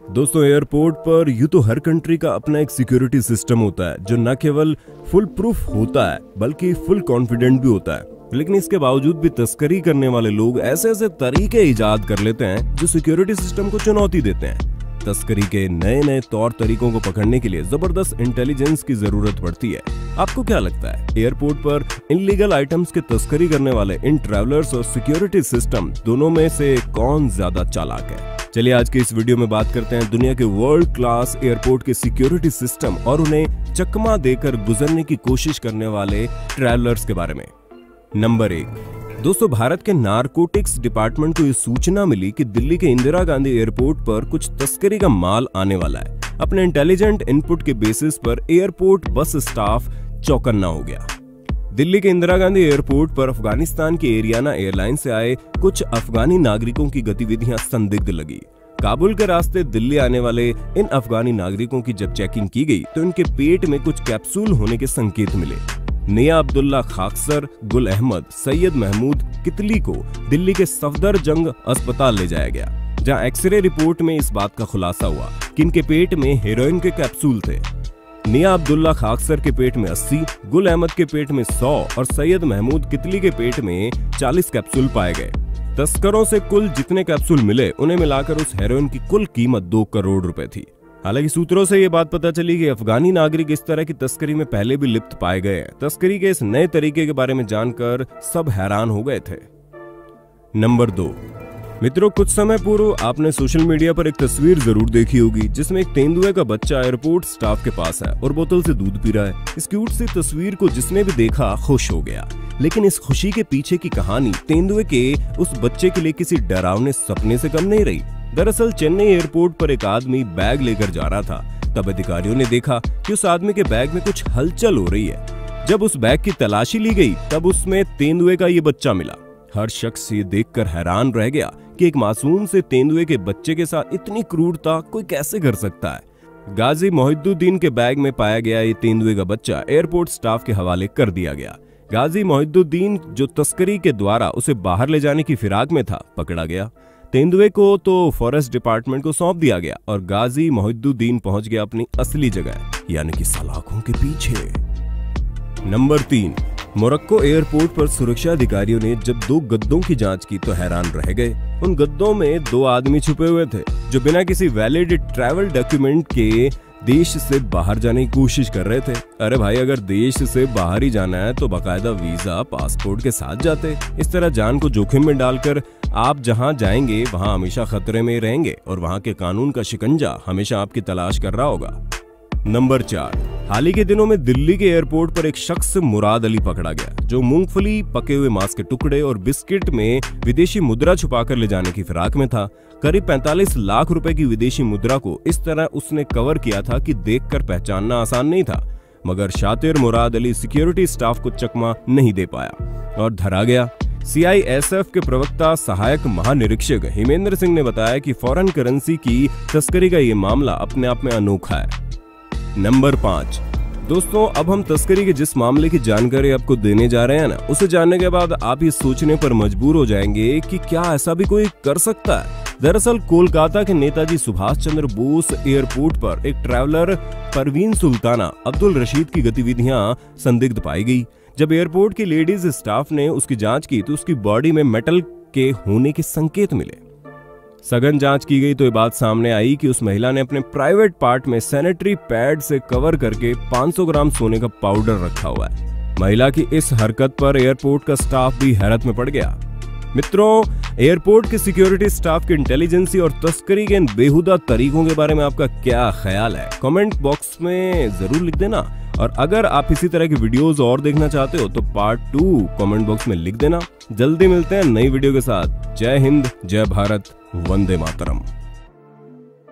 दोस्तों, एयरपोर्ट पर यूं तो हर कंट्री का अपना एक सिक्योरिटी सिस्टम होता है जो न केवल फुल प्रूफ होता है बल्कि फुल कॉन्फिडेंट भी होता है। लेकिन इसके बावजूद भी तस्करी करने वाले लोग ऐसे ऐसे तरीके इजाद कर लेते हैं जो सिक्योरिटी सिस्टम को चुनौती देते हैं। तस्करी के नए नए तौर तरीकों को पकड़ने के लिए जबरदस्त इंटेलिजेंस की जरूरत पड़ती है। आपको क्या लगता है, एयरपोर्ट पर इनलीगल आइटम्स की तस्करी करने वाले इन ट्रैवलर्स और सिक्योरिटी सिस्टम दोनों में से कौन ज्यादा चालाक है? चलिए आज के इस वीडियो में बात करते हैं दुनिया के वर्ल्ड क्लास एयरपोर्ट के सिक्योरिटी सिस्टम और उन्हें चकमा देकर गुजरने की कोशिश करने वाले ट्रैवलर्स के बारे में। नंबर 1। दोस्तों, भारत के नारकोटिक्स डिपार्टमेंट को ये सूचना मिली कि दिल्ली के इंदिरा गांधी एयरपोर्ट पर कुछ तस्करी का माल आने वाला है। अपने इंटेलिजेंट इनपुट के बेसिस पर एयरपोर्ट बस स्टाफ चौकन्ना हो गया। दिल्ली के इंदिरा गांधी एयरपोर्ट पर अफगानिस्तान के एरियाना एयरलाइन से आए कुछ अफगानी नागरिकों की गतिविधियां संदिग्ध लगी। काबुल के रास्ते दिल्ली आने वाले इन अफगानी नागरिकों की जब चेकिंग की गई तो इनके पेट में कुछ कैप्सूल होने के संकेत मिले। निया अब्दुल्ला खाकसर, गुल अहमद, सैयद महमूद कितली को दिल्ली के सफदरजंग अस्पताल ले जाया गया, जहां एक्सरे रिपोर्ट में इस बात का खुलासा हुआ कि इनके पेट में हेरोइन के कैप्सूल थे। निया अब्दुल्ला खाकसर के पेट में 80, गुल अहमद के पेट में 100 और सैयद महमूद कितली के पेट में 40 कैप्सूल पाए गए। तस्करों से कुल जितने कैप्सूल मिले उन्हें मिलाकर उस हेरोइन की कुल कीमत 2 करोड़ रुपए थी। हालांकि सूत्रों से यह बात पता चली कि अफगानी नागरिक इस तरह की तस्करी में पहले भी लिप्त पाए गए हैं। तस्करी के इस नए तरीके के बारे में जानकर सब हैरान हो गए थे। नंबर 2। मित्रों, कुछ समय पूर्व आपने सोशल मीडिया पर एक तस्वीर जरूर देखी होगी जिसमें एक तेंदुए का बच्चा एयरपोर्ट स्टाफ के पास है और बोतल से दूध पी रहा है। इस क्यूट सी तस्वीर को जिसने भी देखा खुश हो गया, लेकिन इस खुशी के पीछे की कहानी तेंदुए के उस बच्चे के लिए किसी डरावने सपने से कम नहीं रही। दरअसल चेन्नई एयरपोर्ट पर एक आदमी बैग लेकर जा रहा था। तब अधिकारियों ने देखा कि उस आदमी के बैग में कुछ हलचल हो रही है। जब उस बैग की तलाशी ली गई तब उसमें तेंदुए का ये बच्चा मिला। हर शख्स ये देखकर हैरान रह गया कि एक मासूम से तेंदुए के बच्चे के साथ इतनी क्रूरता कोई कैसे कर सकता है। गाजी मोहिद्दुद्दीन के बैग में पाया गया ये तेंदुए का बच्चा एयरपोर्ट स्टाफ के हवाले कर दिया गया। गाजी मोहिद्दुद्दीन, जो तस्करी के द्वारा उसे बाहर ले जाने की फिराक में था, पकड़ा गया। तेंदुए को तो फॉरेस्ट डिपार्टमेंट को सौंप दिया गया और गाजी मोहिद्दुद्दीन पहुंच गया अपनी असली जगह, यानी कि सलाखों के पीछे। नंबर 3। मोरक्को एयरपोर्ट पर सुरक्षा अधिकारियों ने जब 2 गद्दों की जांच की तो हैरान रह गए। उन गद्दों में 2 आदमी छुपे हुए थे जो बिना किसी वैलिड ट्रैवल डॉक्यूमेंट के देश से बाहर जाने की कोशिश कर रहे थे। अरे भाई, अगर देश से बाहर ही जाना है तो बाकायदा वीजा पासपोर्ट के साथ जाते। इस तरह जान को जोखिम में डालकर आप जहां जाएंगे वहां हमेशा खतरे में रहेंगे और वहां के कानून का शिकंजा हमेशा आपकी तलाश कर रहा होगा। नंबर 4। हाल ही के दिनों में दिल्ली के एयरपोर्ट पर एक शख्स मुराद अली पकड़ा गया जो मूंगफली, पके हुए मांस के टुकड़े और बिस्किट में विदेशी मुद्रा छुपाकर ले जाने की फिराक में था। करीब 45 लाख रुपए की विदेशी मुद्रा को इस तरह उसने कवर किया था कि देखकर पहचानना आसान नहीं था। मगर शातिर मुराद अली सिक्योरिटी स्टाफ को चकमा नहीं दे पाया और धरा गया। CISF के प्रवक्ता सहायक महानिरीक्षक हिमेंद्र सिंह ने बताया कि फॉरेन करेंसी की तस्करी का ये मामला अपने आप में अनोखा है। नंबर 5। दोस्तों, अब हम तस्करी के जिस मामले की जानकारी आपको देने जा रहे हैं ना, उसे जानने के बाद आप ये सोचने पर मजबूर हो जाएंगे कि क्या ऐसा भी कोई कर सकता है। दरअसल कोलकाता के नेताजी सुभाष चंद्र बोस एयरपोर्ट पर एक ट्रैवलर परवीन सुल्ताना अब्दुल रशीद की गतिविधियां संदिग्ध पाई गई। जब एयरपोर्ट की लेडीज स्टाफ ने उसकी जांच की तो उसकी बॉडी में मेटल के होने के संकेत मिले। सघन जांच की गई तो ये बात सामने आई कि उस महिला ने अपने प्राइवेट पार्ट में सैनिटरी पैड से कवर करके 500 ग्राम सोने का पाउडर रखा हुआ है। महिला की इस हरकत पर एयरपोर्ट का स्टाफ भी हैरत में पड़ गया। मित्रों, एयरपोर्ट के सिक्योरिटी स्टाफ की इंटेलिजेंसी और तस्करी के इन बेहुदा तरीकों के बारे में आपका क्या ख्याल है? कमेंट बॉक्स में जरूर लिख देना। और अगर आप इसी तरह की वीडियोस और देखना चाहते हो तो पार्ट 2 कमेंट बॉक्स में लिख देना। जल्दी मिलते हैं नई वीडियो के साथ। जय हिंद, जय भारत, वंदे मातरम।